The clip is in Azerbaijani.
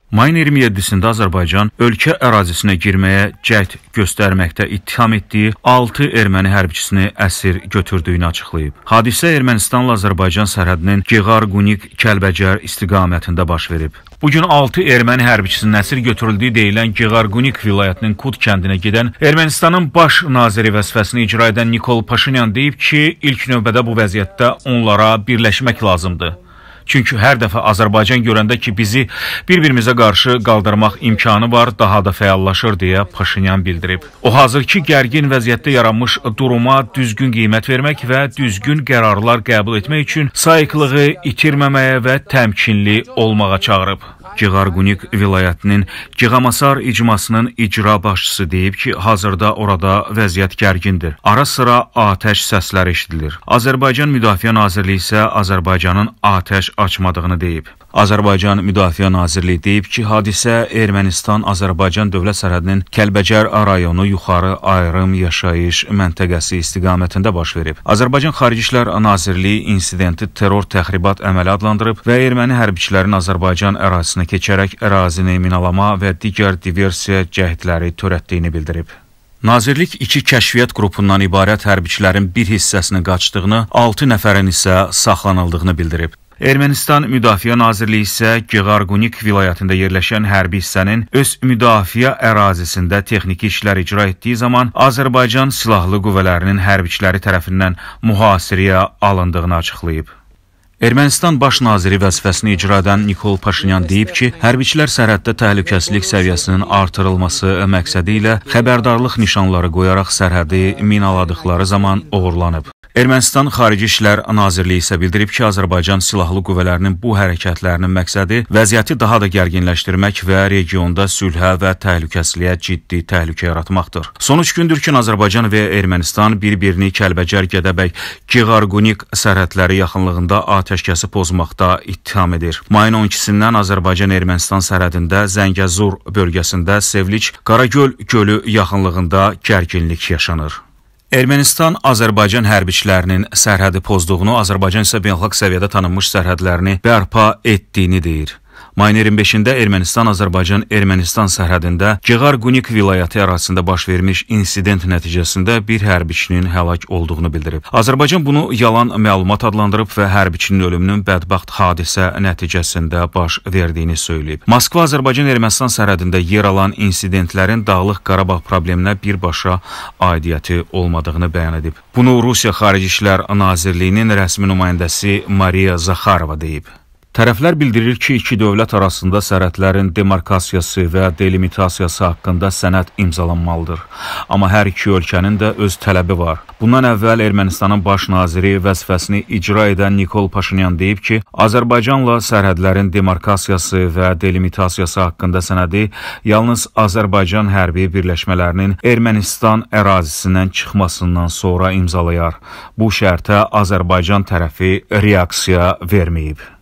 Mayın 27-sində Azərbaycan ölkə ərazisinə girməyə cəhd göstərməkdə ittiham etdiyi 6 erməni hərbiçisini əsir götürdüyünü açıqlayıb. Hadisə Ermənistanla Azərbaycan sərhədinin Geğargunik-Kəlbəcər istiqamətində baş verib. Bugün 6 erməni hərbiçisinin əsir götürüldüyü deyilən Geğargunik vilayətinin Kut kəndinə gedən Ermənistanın baş naziri vəzifəsini icra edən Nikol Paşinyan deyib ki, ilk növbədə bu vəziyyətdə onlara birləşmək lazımdır. Çünki hər dəfə Azərbaycan görəndə ki, bizi bir-birimizə qarşı qaldırmaq imkanı var, daha da fəallaşır deyə Paşinyan bildirib. O, hazırki gərgin vəziyyətdə yaranmış duruma düzgün qiymət vermək və düzgün qərarlar qəbul etmək üçün sayıqlığı itirməməyə və təmkinli olmağa çağırıb. Geğargunik vilayətinin Geğamasar icmasının icra başçısı deyib ki, hazırda orada vəziyyət gərgindir. Ara sıra atəş səsləri eşidilir. Azərbaycan Müdafiə Nazirliyi isə Azərbaycanın atəş açmadığını deyib. Azərbaycan Müdafiə Nazirliyi deyib ki, hadisə Ermənistan-Azərbaycan dövlət sərhədinin Kəlbəcər rayonu yuxarı ayrım yaşayış məntəqəsi istiqamətində baş verib. Azərbaycan Xarici İşlər Nazirliyi insidenti terror təxribat əməli adlandırıb və erməni hərbiçilərin Azərbaycan ərazisinə keçərək ərazini minalama və digər diversiya cəhdləri törətdiyini bildirib. Nazirlik 2 kəşfiyyat qrupundan ibarət hərbiçilərin bir hissəsini qaçdığını, 6 nəfərin isə saxlanıldığını bildirib. Ermənistan Müdafiə Nazirliyi isə Geğargunik vilayətində yerləşən hərbi hissənin öz müdafiə ərazisində texniki işlər icra etdiyi zaman Azərbaycan Silahlı Qüvvələrinin hərbiçiləri tərəfindən mühasirəyə alındığını açıqlayıb. Ermənistan baş naziri vəzifəsini icra edən Nikol Paşinyan deyib ki, hərbiçilər sərhəddə təhlükəsizlik səviyyəsinin artırılması məqsədi ilə xəbərdarlıq nişanları qoyaraq sərhədi minaladıqları zaman oğurlanıb. Ermənistan Xarici İşlər Nazirliyi isə bildirib ki, Azərbaycan Silahlı Qüvvələrinin bu hərəkətlərinin məqsədi vəziyyəti daha da gərginləşdirmək və regionda sülhə və təhlükəsizliyə ciddi təhlükə yaratmaqdır. Son 3 gündür ki, Azərbaycan və Ermənistan bir-birini Kəlbəcər, Gədəbəy, Geğargunik sərhədləri yaxınlığında atəşkəsi pozmaqda ittiham edir. Mayın 12-sindən Azərbaycan-Ermənistan sərhədində Zəngəzur bölgəsində Sevliç, Qaragöl gölü yaxınlığında gərginlik yaşanır. Ermənistan Azərbaycan hərbiçilərinin sərhədi pozduğunu, Azərbaycan isə beynəlxalq səviyyədə tanınmış sərhədlərini bərpa etdiyini deyir. Mayın 25-də Ermənistan-Azərbaycan-Ermənistan sərhədində Geğargunik vilayəti ərazisində baş vermiş insident nəticəsində bir hərbiçinin həlak olduğunu bildirib. Azərbaycan bunu yalan məlumat adlandırıb və hərbiçinin ölümünün bədbəxt hadisə nəticəsində baş verdiyini söyləyib. Moskva Azərbaycan-Ermənistan sərhədində yer alan insidentlərin Dağlıq Qarabağ probleminə birbaşa aidiyyəti olmadığını bəyan edib. Bunu Rusiya Xarici İşlər Nazirliyinin rəsmi nümayəndəsi Mariya Zaxarova deyib. Tərəflər bildirir ki, iki dövlət arasında sərhədlərin demarkasiyası və delimitasiyası haqqında sənəd imzalanmalıdır. Amma hər iki ölkənin də öz tələbi var. Bundan əvvəl Ermənistanın baş naziri vəzifəsini icra edən Nikol Paşinyan deyib ki, Azərbaycanla sərhədlərin demarkasiyası və delimitasiyası haqqında sənədi yalnız Azərbaycan hərbi birləşmələrinin Ermənistan ərazisindən çıxmasından sonra imzalayar. Bu şərtə Azərbaycan tərəfi reaksiya verməyib.